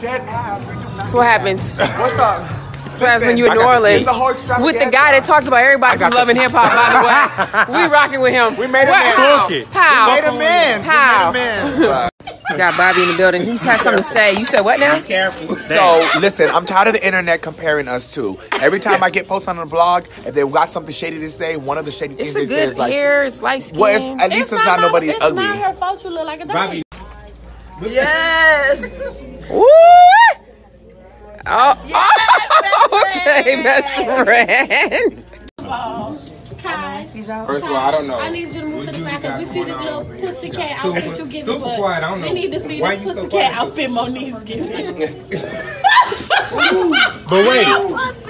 Dead ass. We do not. So what happens? What's up? That's what happens when you're in New Orleans. With the guy that talks about everybody from Love and Hip Hop, by the way. We rocking with him. We made him How? How? We made him in. How? We made him in. We got Bobby in the building. He's had something to say. You said what now? Careful. So, listen, I'm tired of the internet comparing us two. Every time I get posted on the blog, if they got something shady to say, one of the shady things they say is like... It's a good hair, it's light skin. Well, at least it's not nobody ugly. It's not her fault you look like a dog. Yes. Woo! Oh, okay, best friend. Kai, First of all, I don't know. I need you to move to the side because we see this little pussy cat outfit you giving. Super quiet, I don't know. We need to see Why this you so pussy cat quiet? outfit Monique's giving. But wait.